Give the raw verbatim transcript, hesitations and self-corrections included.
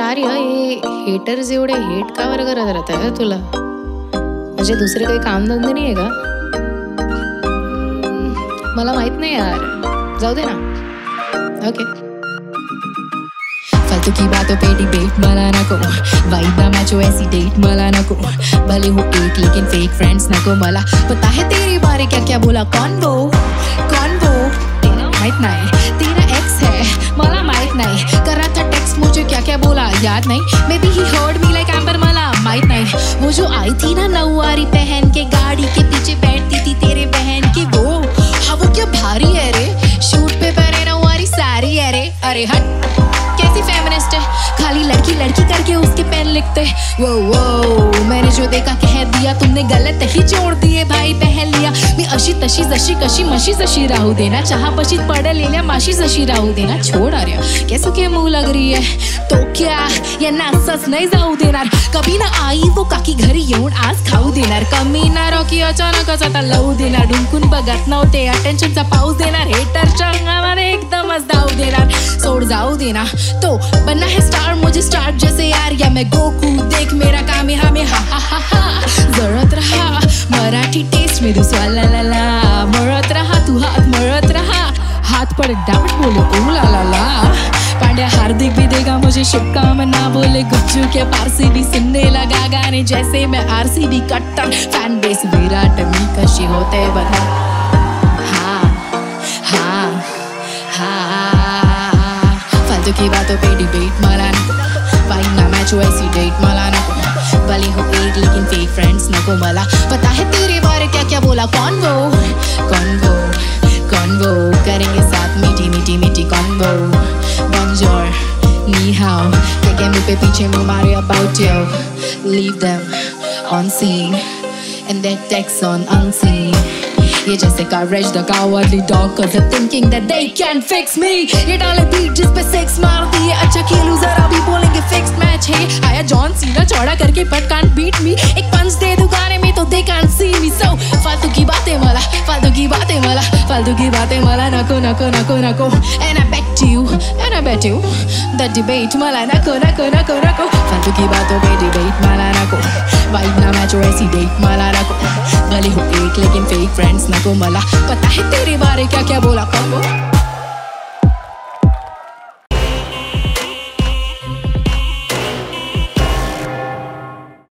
आर्य, हे haters एवढे hate का बरं करत राहत आहे तुला? म्हणजे दुसरे काही काम धंदे नाही आहे का? मला माहित नाही यार, जाऊ दे ना. ओके. फालतू की बातों पे डिबेट मला नको, वाइब ना मैचो ऐसी डेट मला नको, भले हो एक लेकिन फेक फ्रेंड्स नको मला. पता है तेरे बारे क्या क्या बोला, कौन वो कौन वो माहित नाही, तेरा एक्स है मला माहित नाही, करा था टेक्स्ट मुझे क्या क्या बोला याद नहीं, maybe he heard me like ember मला माहित नहीं. वो जो आई थी ना नौवारी पहन के, गाड़ी के पीछे बैठती थी तेरे बहन की, वो हाँ वो क्या भारी है रे, शूट पे पहने नौवारी सारी है रे. अरे हट, कैसी फेमिनिस्ट है, खाली लड़की लड़की करके उसके पेन लिखते. वो वो मैंने जो देखा कह दिया, तुमने गलत ही जोड़ दिए भाई पहन लिया. मी अशी तशी जशी कशी मशी जशी राहू देना, चहा पशीत पडल लेल्या माशी जशी राहू देना. छोड आर्या, कैसो के मुंह लग रही है तो क्या, यांना असंच नाही जाऊ देणार. कभी ना आई वो काकी घरी येऊन आज खाऊ देणार, कमी ना रॉकी अचानकच आता लावू देणार. ढुंकून बघत नव्हते अटेन्शनचा पाऊस देणार, हेटरच्या अंगामध्ये एकदमच धावू देणार. सोड जाऊ देना, तो बनना है स्टार मुझे स्टार जैसे यार, या मैं गोकू देख मेरा काम है हमें हा हा हा हा. जळत रहा मराठी टेस्ट में दुसवा ला ला ला, मळत रहा तू हात मळत रहा, हाथ पर डाट बोले ओ ला ला ला. पांड्या हार्दिक भी देगा मुझे शुभकामना ना बोले, गुज्जू के पारसी भी सुनने लगा गाने जैसे मैं आरसीबी कट्टर फैन बेस. विराट मी कशी होते बता, हाँ हाँ हाँ. फालतू की बातों पे डिबेट मला नको, वाइब ना मैचो ऐसी डेट मला नको, भले हो एक लेकिन फेक फ्रेंड्स नको मला. पता है तेरे बारे क्या क्या बोला, कौन वो कौन वो कौन वो, करेंगे साथ मीठी मीठी मीठी कॉन्वो. Bonjour, ni hao, क्या क्या मुँह पे पीछे मुँह मारे about you. Leave them on scene and their texts on unseen. ये जैसे courage the cowardly dog, cause they're thinking that they can fix me. ये डाले beat जिस पे sex मार दिए, अच्छा खेलूं जरा भी बोलेंगे fixed match है. आया जॉन सीना चौड़ा करके but can't beat me, एक पंच दे दूं गाने में तो they can't see me. So फालतू की बातें मला, फालतू की बातें मला, फालतू की बातें मला नको नको नको नको. And I bet you, and I bet you that debate मला नको नको नको नको. फालतू की बातों पे debate मला नको, वाइब ना मैचो ऐसी डेट मला नको, भले हो एक लेकिन फेक फ्रेंड्स नको मला. पता है तेरे बारे क्या क्या बोला कौन वो.